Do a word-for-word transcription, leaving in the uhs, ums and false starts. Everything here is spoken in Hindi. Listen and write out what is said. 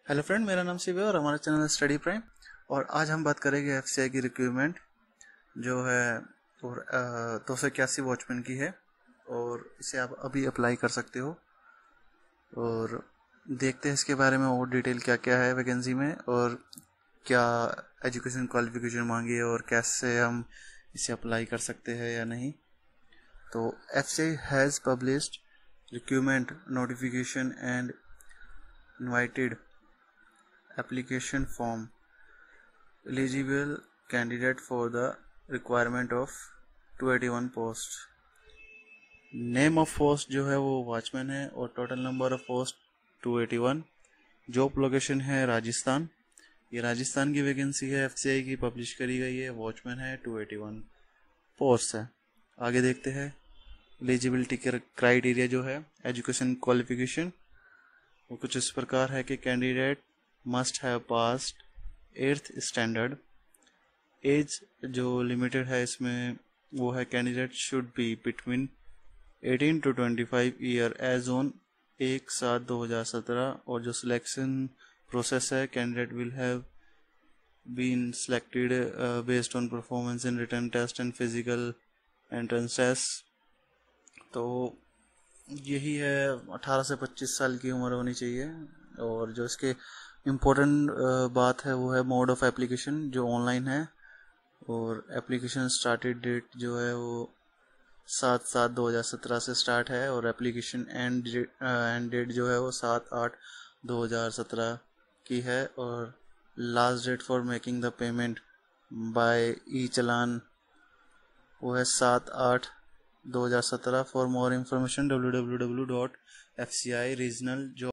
हेलो फ्रेंड, मेरा नाम शिव है और हमारा चैनल है स्टडी प्राइम। और आज हम बात करेंगे एफसीआई की रिक्रूटमेंट जो है और दो सौ इक्यासी वॉचमैन की है और इसे आप अभी अप्लाई कर सकते हो। और देखते हैं इसके बारे में और डिटेल क्या क्या है वैकेंसी में और क्या एजुकेशन क्वालिफिकेशन मांगी है और कैसे हम इसे अप्लाई कर सकते हैं या नहीं। तो FCI has published recruitment notification and invited application form eligible candidate for the requirement of two eighty one post। Name of post जो है वो वॉचमैन है और total number of post two eighty one. Job location है राजस्थान। ये राजस्थान की वैकेंसी है, एफसीआई की पब्लिश करी गई है, वॉचमैन है, टू एटी वन पोस्ट है। आगे देखते हैं एलिजिबिलिटी क्राइटेरिया जो है एजुकेशन क्वालिफिकेशन वो कुछ इस प्रकार है कि candidate must have passed eighth standard. Age जो लिमिटेड है इसमें वो है candidate should be between eighteen to twenty five year age on एक सात दो हज़ार सत्रह। और जो सिलेक्शन प्रोसेस है candidate will have been selected based on performance in written test and physical entrance test. तो यही है, अठारह से पच्चीस साल की उम्र होनी चाहिए। और जो इसके इम्पोर्टेंट बात है वो है मोड ऑफ एप्लीकेशन जो ऑनलाइन है और एप्लीकेशन स्टार्टेड डेट जो है वो सात सात दो हज़ार सत्रह से स्टार्ट है और एप्लीकेशन एंड एंड डेट जो है वो सात आठ दो हज़ार सत्रह की है। और last date for making the payment by e challan वो है सात आठ दो हज़ार सत्रह। For more information W W W dot F C I regional